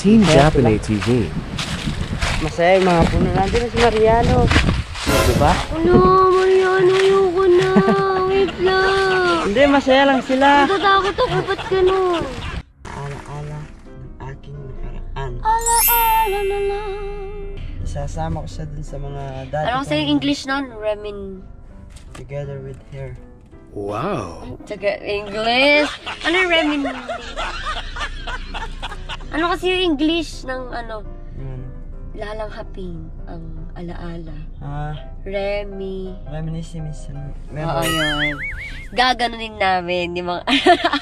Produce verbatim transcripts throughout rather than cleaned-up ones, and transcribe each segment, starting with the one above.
Team Japanese T V. Masaya yung mga puno. Nandun na si Mariano. Diba? Ano, Mariano, ayoko na. Wait lang. Hindi, masaya lang sila. Natatakot ako, ba't gano'n? Ala-ala ng aking nakaraan. Ala-ala na lang. Isasama ko siya dun sa mga dati. Ano kasi yung English nun? Remin. Together with her. Wow. Taga English? Ano yung remin? Ano kasi yung English ng ano? Yun. Lalanghapin ang alaala. Ah, Remi. reminiscence. Oo, yun. Gaganunin namin yung mga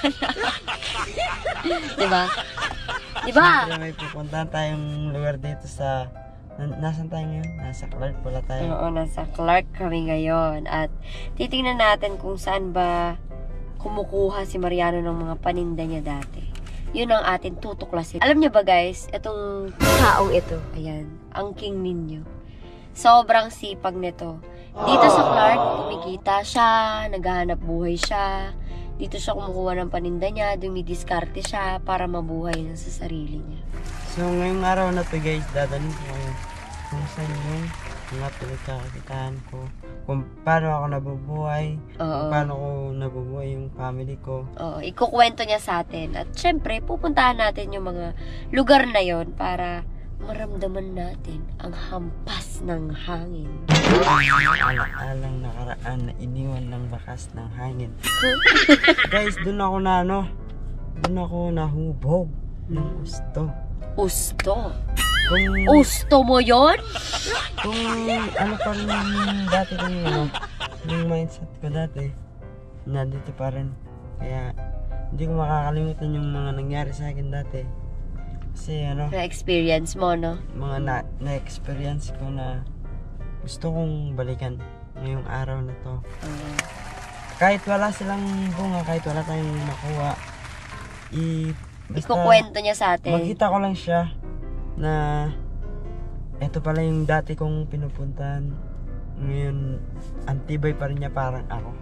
diba? Diba? Siyempre may pupuntahan tayong lugar dito sa... Na, nasan tayo ngayon? Nasa Clark pala tayo. Oo, nasa Clark kami ngayon. At titingnan natin kung saan ba kumukuha si Mariano ng mga paninda niya dati. Yun ang atin tutuklasin. Alam niyo ba guys, itong taong ito, ayan, ang king ninyo. Sobrang sipag nito. Dito sa Clark, kumikita siya, naghahanap buhay siya. Dito siya kumukuha ng paninda niya, dumidiskarte siya para mabuhay na sa sarili niya. So ngayong araw na to guys, dadalhin ko kayo kung saan yung mga pinagkakakitaan ko. Kung paano ako nabubuhay, Oo. kung paano ko nabubuhay yung family ko. Oo, ikukwento niya sa atin. At syempre, pupuntahan natin yung mga lugar na yon para maramdaman natin ang hampas ng hangin. Alang nakaraan na iniwan ng bakas ng hangin. Guys, dun ako na ano, dun ako nahubog ng gusto. Usto. Kung, Usto mo yon? kung ano pa rin yung dati kong ano, yung mindset ko dati, nandito pa rin. Kaya, hindi ko makakalimutan yung mga nangyari sa akin dati. Kasi ano, Na-experience mo, no? mga na, na-experience ko na gusto kong balikan ngayong araw na to. Uh, Kahit wala silang bunga, kahit wala tayong makuha, i basta ikukwento niya sa atin. makita ko lang siya na eto pala yung dati kong pinupuntahan. Ngayon, antibay pa rin niya parang ako.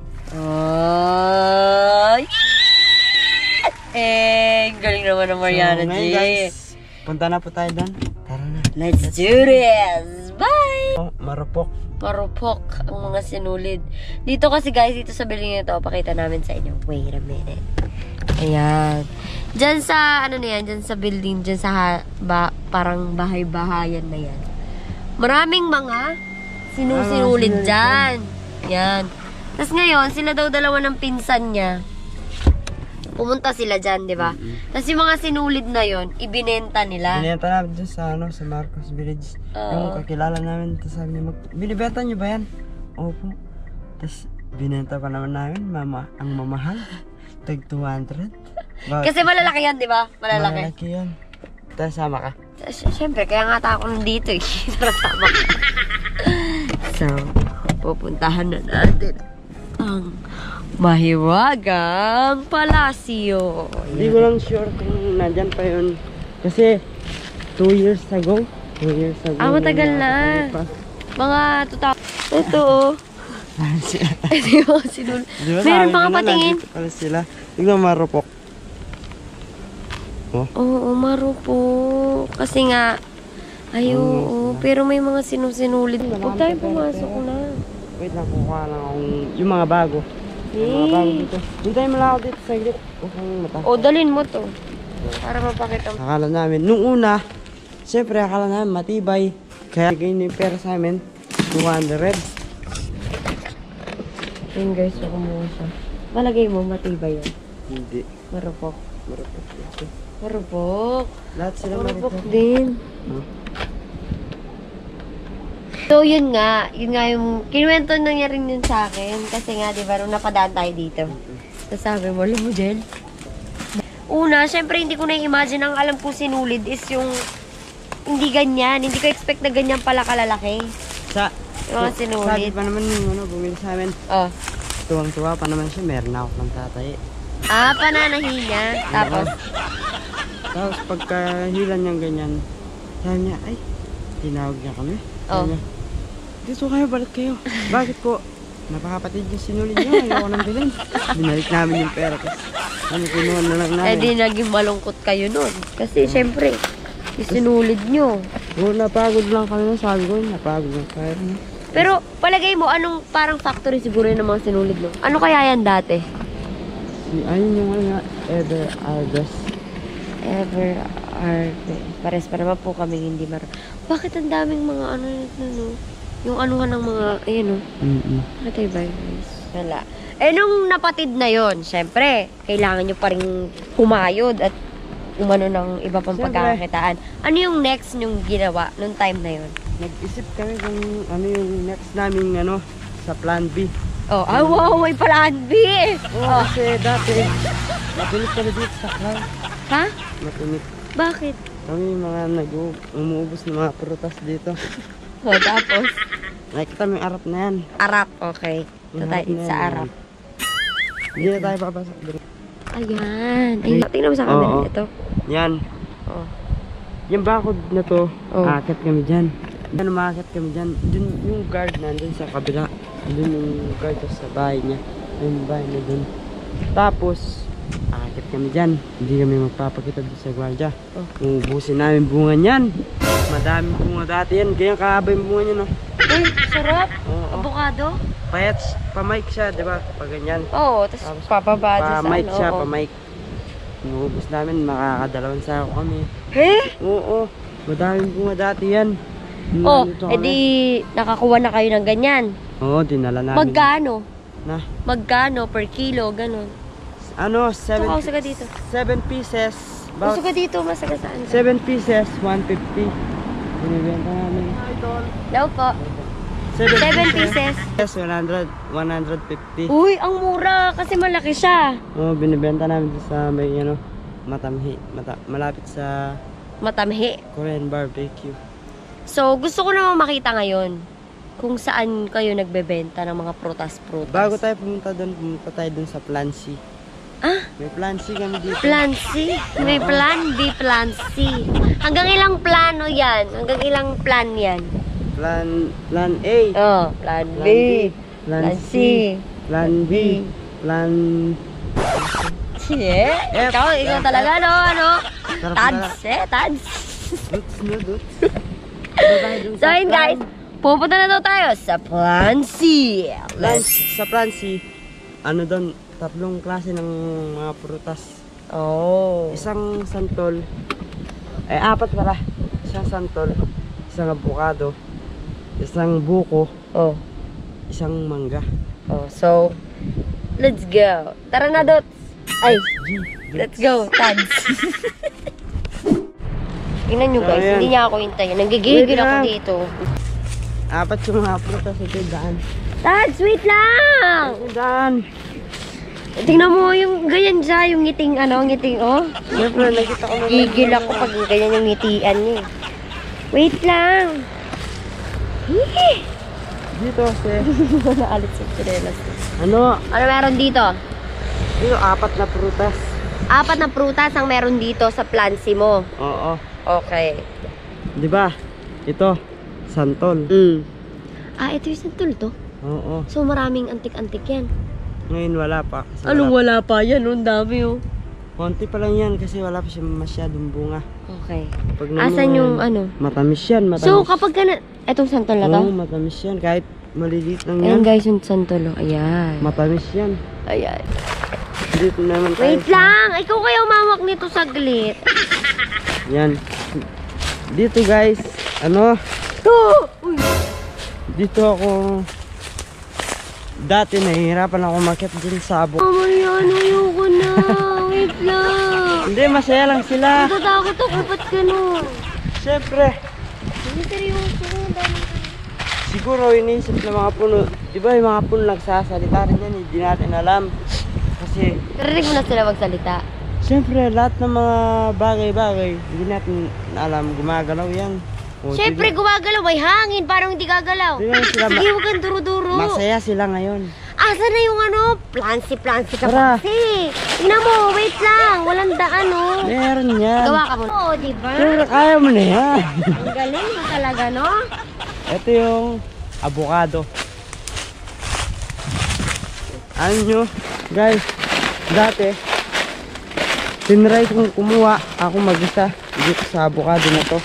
Ay! Eh, galing naman ng Mariana, So, ngayon G. guys, punta na po tayo doon. Tara na. Let's do this! Bye! Oh, marupok. Marupok ang mga sinulid. Dito kasi guys, dito sa building nito, pakita namin sa inyo. Wait a minute. Ayan. Diyan sa, ano na yan, diyan sa building, diyan sa ha, ba, parang bahay-bahayan na yan. Maraming mga sinusinulid Ah, dyan. Yan. Tapos ngayon, sila daw dalawa ng pinsan niya. Pumunta sila dyan, di ba? Mm-hmm. Tapos yung mga sinulid na yon ibinenta nila. Binenta namin dun sa, ano, sa Marcos Village. Oo. Yung kakilala namin, tapos sabi niya, mag- binibenta niyo ba yan? Opo. Tapos, binenta pa naman namin, mama, ang mamahal. Tag two hundred. Bakit? Kasi malalaki yan, di ba? Malalaki. Malalaki yan. Tapos, sama ka. Siyempre, kaya nga ako nandito eh. Tama ka. So, pupuntahan na natin ang mahiwagang palasyo. Hindi ko lang sure kung nandyan pa yun. Kasi, two years ago. Two years ago. Ah, matagal na. Mga tuta. Ito oh. Ito yung sinul. Diba, Meron sabi pa ko nga na, patingin. nandito pala sila. Tignan marupok. Oh. Oo, marupok. Kasi nga, ay oo. Pero may mga sinusinulid. Huwag tayo pumasok na. Wait lang, kukuha lang akong yung mga bago. Yung mga bago dito. Hintayin mo lang ako dito sa gilid. Huwag kang mata. O, dalhin mo to. Para mapakita mo. Akala namin, nung una, siyempre akala namin matibay. Kaya ganyan yung pera sa amin, two hundred. Ayun guys, so kumuha siya. Malagay mo, matibay yan. Hindi. Marupok. Marupok ito. Marupok. Lahat sila Marupok marupok. din. Huh? So, yun nga. Yun nga yung kinuwento na niya rin yun sa akin. Kasi nga, di ba, nung napadaan tayo dito. So, sabi mo, alam mo, Jen? Una, syempre, hindi ko na-imagine. Ang alam ko sinulid is yung hindi ganyan. Hindi ko expect na ganyan pala kalalaki. Sa, Yung mga sabi sinulid. pa naman yung ano, bumili sa amin. Oh. Tuwang-tuwa pa naman siya, meron na ako ng tatay. Ah, pananahi niya. Tapos, Tapos pagkahila niyang ganyan, sabi niya, ay, tinawag niya kami. Sabi Oh. niya, dito kayo, balik kayo. Bakit po? Napakapatid yung sinulid niyo, ayoko nang bilhin. Binalik namin yung pera. Tapos, ano, kinuha na lang eh namin. di naging malungkot kayo nun. Kasi, syempre, Isinulid nyo. Oo, napagod lang kami. Sabi ko, napagod lang tayo. Pero palagay mo, anong parang factory siguro yun ng mga sinulid mo? Ano kaya yan dati? Ayun yung ano nga, Ever Argus. Ever Arte. Pares pa naman po kami hindi mar... Bakit ang daming mga ano nito, no? Yung anuhan ng mga, ayan, no? Mm-mm. Ano tayo ba, guys? Wala. Eh, nung napatid na yon, syempre, kailangan nyo pa rin kumayod at umano ng iba pang Siyempre. pagkakakitaan. Ano yung next nyong ginawa nung time na yon? Nag-isip kami kung ano yung next namin ano, sa plan B. Oh, ah, wow, may plan B! Oo, Oh. kasi dati, matinit kami dito sa cloud. Ha? Matinit. Bakit? Kami mga nag-umuubos ng mga prutas dito. Oh, tapos? Nakikita mo yung arap na yan. Arap, okay. Ito Yung tayo harap na sa yan, arap. Hindi na tayo papasok doon. Ayan. Ay, tingnan mo sa camera. Oo. Ito. Yan. Oh. Yung bakod na to, Oh. aakit kami dyan. Yan, umakit kami dyan. Dun, yung guard nandun sa kabila. Dun yung guard sa bahay niya. Yung bahay na dun. Tapos, aakit kami dyan. Hindi kami magpapakita dun sa gwardiya. Oh. Uubusin namin bunga niyan. Madaming bunga dati yan. Ganyan kahabay yung bunga niya, no? Ay, sarap. Oo. Avocado? Payat, pa-mic siya, di ba? Pag ganyan. Oo, tapos Tapos, papaba sa Pa-mic ano, siya, oo. pa-mic. Inuubos namin, makakadalawang sako kami. Eh? Oo, madaming bunga dati yan. Oh, Nandito kami. edi nakakuha na kayo ng ganyan. Oo, dinala namin. Magkano? Na, Magkano per kilo, ganun. ano, seven, Tukaw sa ka dito. seven pieces. Gusto About ka dito, masagasaan ka. seven pieces, one fifty. Binibenta namin. Daw po. seven pieces. Yes, one hundred, one fifty. Uy, ang mura kasi malaki siya. Oo, binibenta namin dito sa may, ano, matamhi. Mata, malapit sa Matamhi. Korean barbecue. So, gusto ko namang makita ngayon kung saan kayo nagbebenta ng mga prutas-prutas. Bago tayo pumunta doon, pumunta tayo doon sa Plan C. Ah? May Plan C kami dito. Plan C? May plan B, plan C. Hanggang ilang plano yan? Hanggang ilang plan yan? Plan, plan A. Oh, plan B. Plan Plan C. C. Plan B. Plan... Yeah. F. Ikaw, ikaw talaga, no? Ano? Sarap Tads, eh, tads. Duts na duts. So, yun guys, pupunta na daw tayo sa Plan C. Plan, sa Plan C, ano doon, tatlong klase ng mga prutas. Oh. Isang santol, eh apat pala. Isang santol, isang avocado, isang buko, Oh. isang mangga. Oh, so, let's go. Tara na, Dots. Ay, let's go, Tads. Tingnan nyo So, guys, ayan. hindi niya ako hintayin. Nagigigil Wait ako lang. dito. Apat yung mga prutas ito, daan. Tads, wait lang! Daan. Tingnan mo yung ganyan siya, yung ngiting ano, ngiting oh. Siyempre, nakita ko na. Gigil ako pag ganyan yung ngitian niya. eh. Wait lang. Hih! Dito kasi, Naalit sa chinelas. ano, Ano meron dito? dito apat na prutas. Apat na prutas ang meron dito sa plansi mo. Oo. Okay. Di ba? Ito, santol. Mm. Ah, ito yung santol to. Oo. So maraming antik-antik yan. Ngayon wala pa. Kasi Anong wala, wala pa yan? Ang dami oh. konti pa lang yan kasi wala pa siya masyadong bunga. Okay. Pag Asan naman, yung ano? Matamis yan, matamis. So kapag ka na... Etong santol na to? Oo, matamis yan. Kahit maliliit lang yan. Ayan guys, yung santol oh. Ayan. Matamis yan. Ayan. Dito naman tayo. Wait sa- lang! Ikaw kaya umawak nito saglit. Yan. Dito guys, ano, Oh! Uy! dito ako, dati nahihirapan ako makit din sa abo. Mama yan, ayoko na. Wait lang. Hindi, masaya lang sila. Natatakot ako, ba't ganun? Siyempre, Hindi seryoso. Ang dami. siguro iniisip ng mga puno. Di ba yung mga puno nagsasalita rin yan, hindi natin alam. Kasi, Narinig mo na sila magsalita. siyempre, lahat ng mga bagay-bagay, hindi natin alam, gumagalaw yan. O, Siyempre, gumagalaw. May hangin. Parang hindi gagalaw. Tingnan sila, ma- Sige, huwag kang duro-duro. masaya sila ngayon. Asa na yung ano? Plansi-plansi ka Tara. pa kasi. Tingnan mo, wait lang. Walang daan, oh. Meron yan. Gawa ka mo. Oo, di ba? Siyempre, kaya mo na yan. Ang galing mo talaga, no? Ito yung avocado. Ano nyo, guys, dati, tinry kong kumuha ako mag-isa dito sa avocado na to.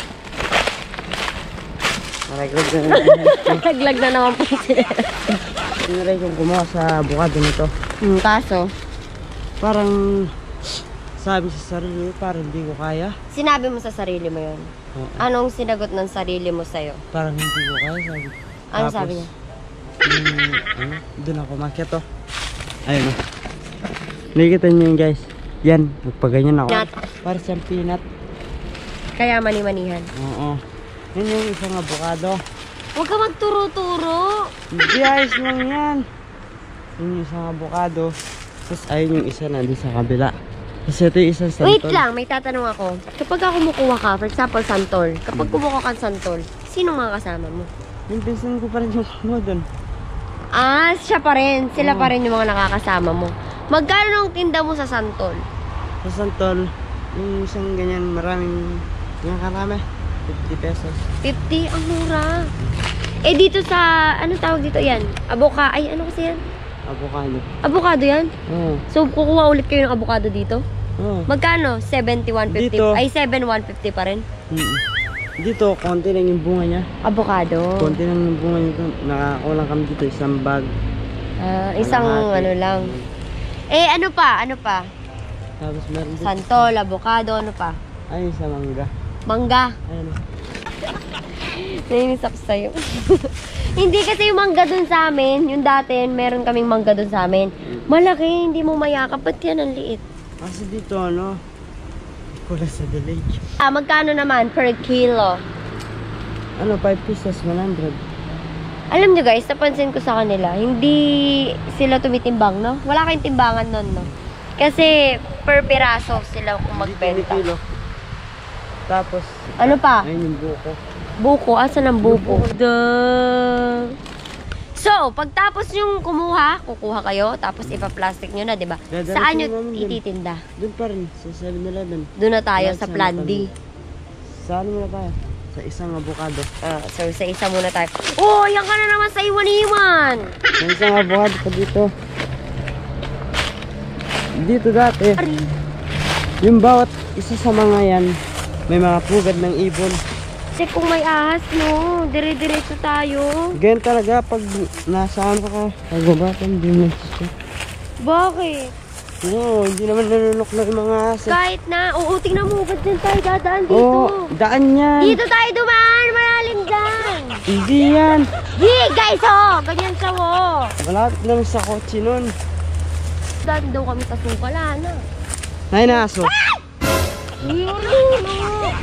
Nalaglag na naman. Naglag na naman po sila. Tinry kong kumuha sa avocado na to. Hmm, kaso, Parang sabi sa sarili, parang hindi ko kaya. sinabi mo sa sarili mo yun. Oo. Anong sinagot ng sarili mo sa'yo? Parang hindi ko kaya, sabi. Ano Tapos, sabi niya? yung, ano, doon ako makyat to. Ayun o. Nakikita niyo yun guys. Yan, magpaganyan ako. Peanut. Para siyang peanut. Kaya mani-manihan. Oo. Yun yung isang avocado. Huwag ka magturo-turo. Hindi, ayos lang yan. Yun yung isang avocado. Tapos ayun yung isa na di sa kabila. Tapos ito yung isang santol. Wait lang, may tatanong ako. Kapag ka kumukuha ka, for example, santol. Kapag kumukuha ka ng santol, sino mga kasama mo? Yung pinsan ko pa rin yung kumuha doon. Ah, siya pa rin. Sila Oo. pa rin yung mga nakakasama mo. Magkano ang tinda mo sa santol? Sa santol, yung isang ganyan maraming, yung karami. fifty pesos. fifty? Ang mura. Eh, dito sa, ano tawag dito yan? Avoka, ay, ano kasi yan? Avocado. Avocado yan? Oo. So, kukuha ulit kayo ng avocado dito? Oo. Magkano? seventy, one fifty? Dito. Ay, seven, one fifty pa rin? Mm. Dito, konti lang yung bunga niya. Avocado. Konti lang yung bunga niya. Nakakuha lang kami dito, isang bag. Ah, isang Kalahati. ano lang. Eh, ano pa? Ano pa? Tapos meron dito. Santol, avocado, ano pa? Ay, sa mangga. Mangga. Ayun. Nainis ako sa'yo. Hindi kasi yung mangga dun sa amin, yung dati, meron kaming mangga dun sa amin. Malaki, hindi mo mayakap. Ba't yan ang liit? Kasi dito, ano, kulang sa village. Ah, magkano naman per kilo? Ano, five pesos, one hundred. Alam nyo guys, napansin ko sa kanila, hindi sila tumitimbang, no? Wala kayong timbangan nun, no? Kasi per piraso sila kung magbenta. Kilo. Tapos, Ano pa? ayun yung buko. Buko? Asan ang buko? Duh. So, pagtapos yung kumuha, kukuha kayo, tapos ipa-plastic nyo na, di ba? Dadalasin Saan nyo namin dun. ititinda? Doon pa rin, sa seven eleven. Doon na tayo Wala sa siya Plan na D. Saan muna tayo? Sa isang avocado. Ah, so, sa isa muna tayo. Oh, yan ka na naman sa iwan-iwan! May isang avocado pa dito. Dito dati, Ari. yung bawat isa sa mga yan, may mga pugad ng ibon. Kasi kung may ahas, no, dire-diretso tayo. Ganyan talaga pag nasa ano ka, pagbabata, hindi mo nagsusunod. Bakit? Oo, hindi naman nalulok na yung mga asa. Kahit na, oo, tingnan mo, ba't dyan tayo dadaan dito? Oo, daan yan. Dito tayo dumaan, malalim dyan. Hindi yan. Di, guys, oh, ganyan siya, oh. Malapit naman sa kotse nun. Daan daw kami sa sungkala na. Ay, naso. Yun, no.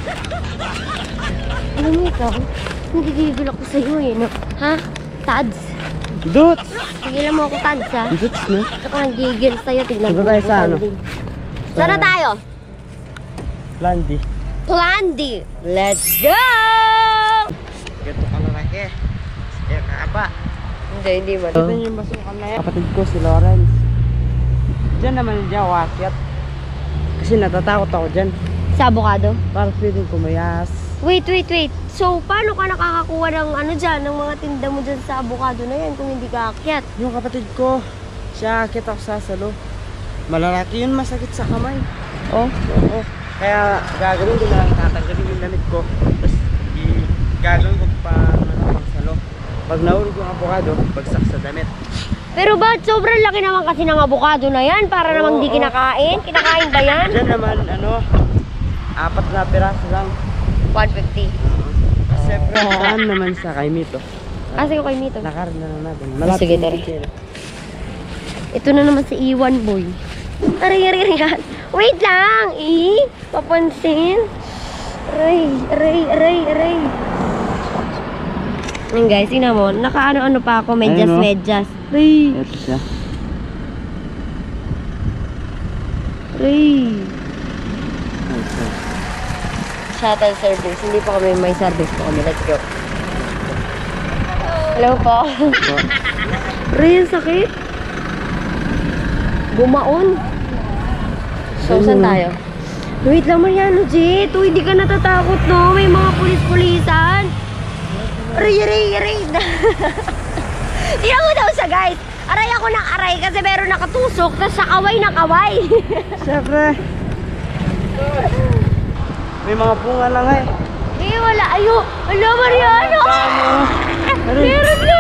Alam mo ikaw, nagigigil ako sa'yo eh, no? Ha? Tads. Dudes! Tigilan mo ako, Tads, ha? Dudes na. Ako nagigigil sa'yo, tignan Saan mo. tayo sa ano? Saan na tayo? Landy. Plan D. Let's go! Ganito ka lalaki. Kaya kaaba. Hindi, hindi man. Ito yung basukan na yan. Kapatid ko si Lawrence. Diyan naman diyan wakyat. Kasi natatakot ako dyan. Sa avocado? Para feeling ko mayas. Wait, wait, wait. So, paano ka nakakakuha ng ano dyan, ng mga tinda mo dyan sa avocado na yan kung hindi ka akyat? Yung kapatid ko, siya akit ako sa salo. Malalaki yun, masakit sa kamay. Oh? Oo. Kaya gagawin ko na lang, tatanggalin yung damit ko. Tapos i- gagawin ko pa ano, pang salo. Pag nahulog yung avocado, bagsak sa damit. Pero ba't sobrang laki naman kasi ng avocado na yan? Para Oo, namang di oo. kinakain? Kinakain ba yan? Diyan naman, ano, apat na piraso lang. one fifty. Kasi siyempre, saan naman sa kay Mito. Kasi ko kay Mito. Nakarin na lang natin. sige, yung tara. kitchen. Ito na naman si Iwan Boy. Aray, aray, aray. Wait lang! Eh, papansin. Aray, aray, aray, aray. Yan guys, tingnan mo. Nakaano-ano pa ako. Medyas-medyas. Aray, Ito siya. aray. Shuttle service. Hindi pa kami may service po kami. Let's go. Hello po. Po. Aray, ang sakit. Bumaon. So, saan tayo? Wait lang, Mariano, Jet. Uy, hindi ka natatakot, no? May mga pulis-pulisan. Aray, aray, aray. Tingnan mo daw siya, guys. Aray ako ng aray kasi meron nakatusok. Tapos sa kaway na kaway. Siyempre, May mga bunga lang eh. Eh, wala. Ayo. Wala, Mariano. Meron na.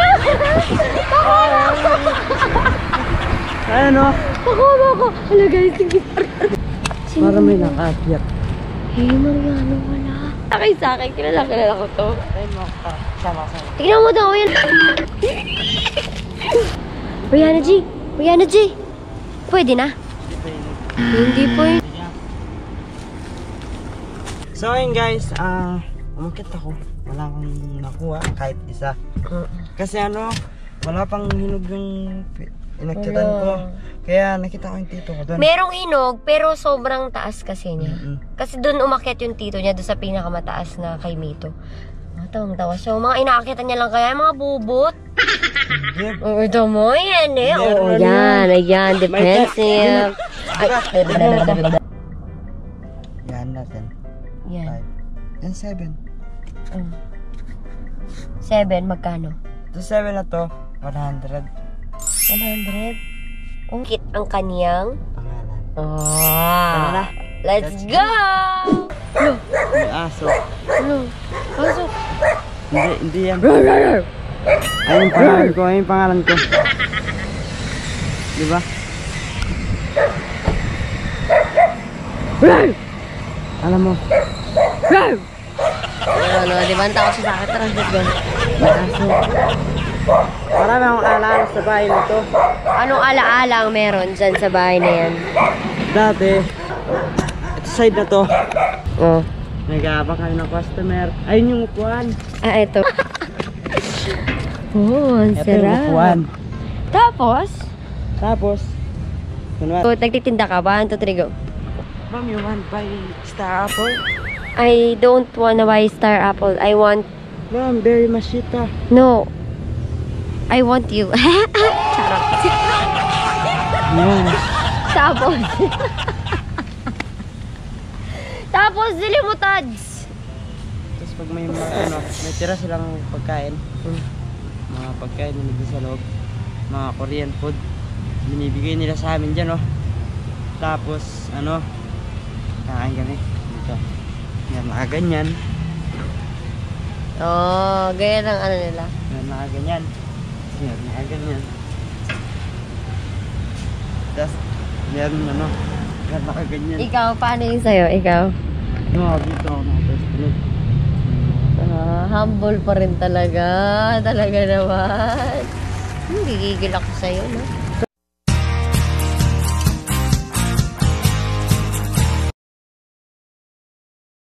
Ano? Pakama ko. Hala guys, sige. Para may nakaakyat. Eh, Mariano, wala. Sakay sa akin. Kilala, kilala ko to. Ay mo ka. Sama sama. Tingnan mo daw yan. Mariano G. Mariano G. Pwede na? Hindi po eh. So ayun guys, ah umakit ako. Wala akong nakuha kahit isa. Kasi ano, wala pang hinog yung inakyatan ko. Kaya nakita ko yung tito ko doon. Merong hinog, pero sobrang taas kasi niya. Mm-mm. Kasi doon umakyat yung tito niya, doon sa pinakamataas na kay Mito. Tawang tawa. So, mga inaakitan niya lang kaya, mga bubot. Yeah. Oo, ito mo, yan eh. Oo, Meron yan, ayan, defensive. Ay, Yan natin. yan. Five. Yan seven. Mm. Seven, magkano? Ito seven na to, one hundred. one hundred? Ang kit ang kaniyang. Pangalan. Ah. na. Let's go! Lo, May aso. lo. Pasok. Hindi, hindi yan. Ayun yung pangalan ko, ayun yung pangalan ko. Diba? Alam mo. Ano, di ba? Ang tao siya sa akin. Tara, let's go. May aso. Marami akong alala sa bahay nito. Anong alaala ang meron dyan sa bahay na yan? Dati, ito side na to. Oh. Nag-aabang kami ng customer. Ayun yung upuan. Ah, ito. Oh, ang Ito yung sarap. upuan. Tapos, Tapos, kunwari, oh, nagtitinda ka ba? One, two, three, go. Ma'am, you want buy Star Apple? I don't wanna buy Star Apple. I want, Ma'am, berry machita. no. I want you. Charot. Yan. Tapos. Tapos, dili mo tads. Tapos pag may mga, ano, may tira silang pagkain. Mga pagkain na nandun sa loob. Mga Korean food. Binibigay nila sa amin dyan, oh. Tapos, ano, kakain kami dito. Yan, nakaganyan. Oh, ganyan ang ano nila. Yan, nakaganyan. Yan, nakaganyan. Tapos, meron, ano, yan, nakaganyan. Ikaw, paano yung sa'yo? Ikaw? No, dito ako nakapestulog. Ah, humble pa rin talaga. Talaga naman. Hmm, gigigil ako sa'yo, no?